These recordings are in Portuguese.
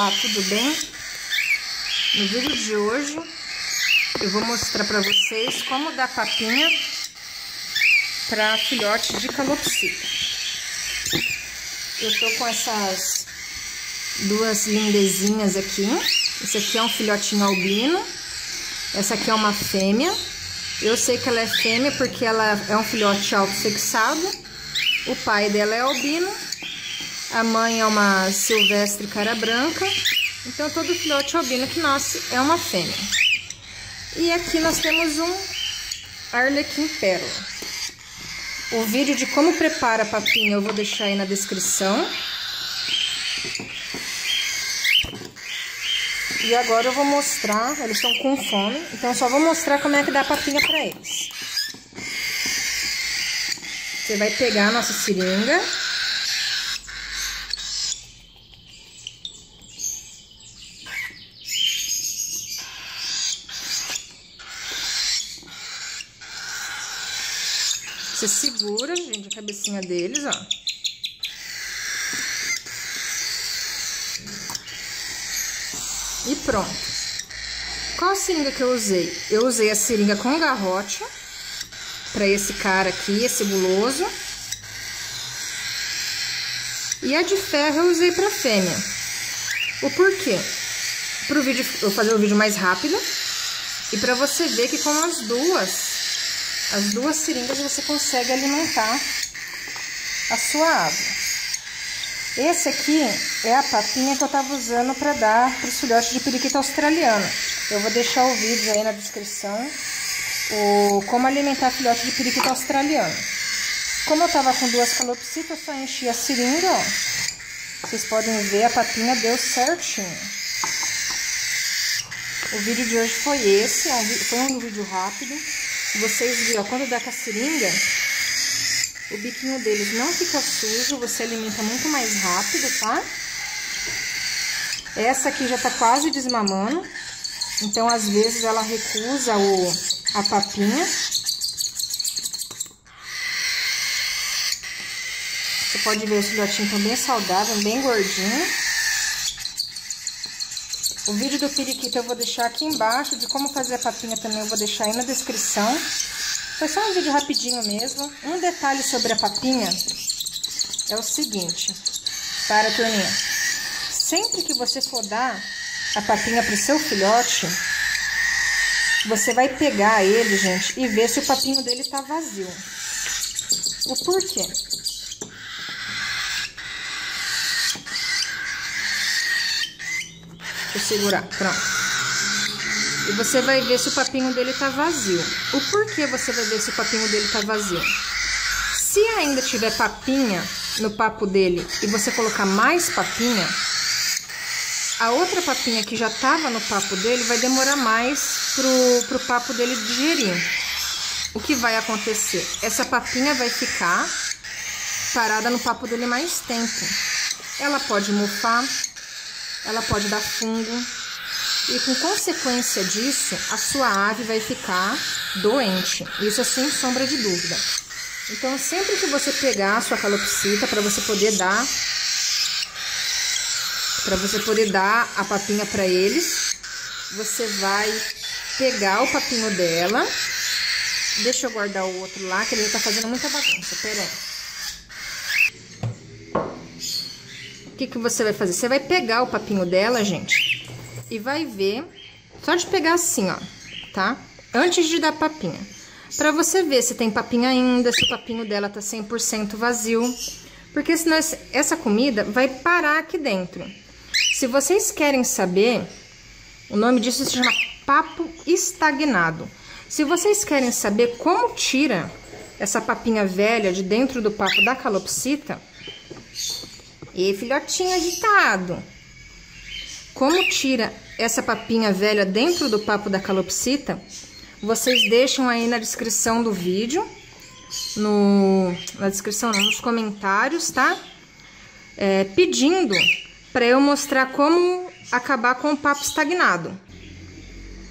Olá, tudo bem? No vídeo de hoje eu vou mostrar para vocês como dar papinha para filhotes de calopsita. Eu tô com essas duas lindezinhas aqui. Esse aqui é um filhotinho albino, essa aqui é uma fêmea. Eu sei que ela é fêmea porque ela é um filhote autossexado. O pai dela é albino, a mãe é uma silvestre cara branca. Então todo filhote albino que nasce é uma fêmea. E aqui nós temos um Arlequim pérola. O vídeo de como prepara a papinha eu vou deixar aí na descrição. E agora eu vou mostrar, eles estão com fome, então eu só vou mostrar como é que dá a papinha para eles. Você vai pegar a nossa seringa. Você segura, gente, a cabecinha deles, ó. E pronto. Qual seringa que eu usei? Eu usei a seringa com garrote, pra esse cara aqui, esse guloso. E a de ferro eu usei pra fêmea. O porquê? Pro vídeo, eu fazer o vídeo mais rápido. E pra você ver que com as duas seringas você consegue alimentar a sua ave. Esse aqui é a papinha que eu tava usando para dar para os filhotes de periquita australiana. Eu vou deixar o vídeo aí na descrição, como alimentar filhote de periquita australiana. Como eu tava com duas calopsitas, eu só enchi a seringa, ó. Vocês podem ver, a papinha deu certinho. O vídeo de hoje foi esse, foi um vídeo rápido. Vocês viram, quando dá com a seringa, o biquinho deles não fica sujo, você alimenta muito mais rápido, tá? Essa aqui já tá quase desmamando, então às vezes ela recusa a papinha. Você pode ver, os filhotinhos estão bem saudáveis, bem gordinhos. O vídeo do periquito eu vou deixar aqui embaixo, de como fazer a papinha também eu vou deixar aí na descrição. Foi só um vídeo rapidinho mesmo. Um detalhe sobre a papinha é o seguinte, para, turminha. Sempre que você for dar a papinha pro seu filhote, você vai pegar ele, gente, e ver se o papinho dele tá vazio. O porquê? Deixa eu segurar, pronto. E você vai ver se o papinho dele tá vazio. O porquê você vai ver se o papinho dele tá vazio? Se ainda tiver papinha no papo dele e você colocar mais papinha, a outra papinha que já tava no papo dele vai demorar mais pro papo dele digerir. O que vai acontecer? Essa papinha vai ficar parada no papo dele mais tempo. Ela pode mofar, ela pode dar fungo. E com consequência disso, a sua ave vai ficar doente. Isso é sem sombra de dúvida. Então, sempre que você pegar a sua calopsita para você poder dar a papinha para eles, você vai pegar o papinho dela. Deixa eu guardar o outro lá, que ele já tá fazendo muita bagunça. Pera aí. O que você vai fazer? Você vai pegar o papinho dela, gente, e vai ver, só de pegar assim, ó, tá? Antes de dar papinha. Pra você ver se tem papinha ainda, se o papinho dela tá 100% vazio. Porque senão essa comida vai parar aqui dentro. Se vocês querem saber, o nome disso se chama papo estagnado. Se vocês querem saber como tira essa papinha velha de dentro do papo da calopsita, e filhotinho agitado, como tira essa papinha velha dentro do papo da calopsita, vocês deixam aí na descrição do vídeo, na descrição não, nos comentários, tá? Pedindo para eu mostrar como acabar com o papo estagnado.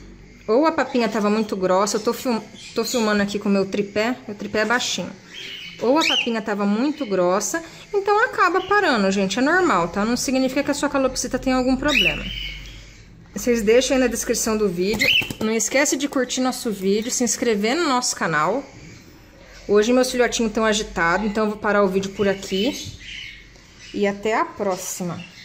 Ou a papinha tava muito grossa, eu tô filmando aqui com o meu tripé é baixinho. Ou a papinha tava muito grossa, então acaba parando, gente. É normal, tá? Não significa que a sua calopsita tenha algum problema. Vocês deixam aí na descrição do vídeo. Não esquece de curtir nosso vídeo, se inscrever no nosso canal. Hoje meus filhotinhos estão agitados, então eu vou parar o vídeo por aqui. E até a próxima.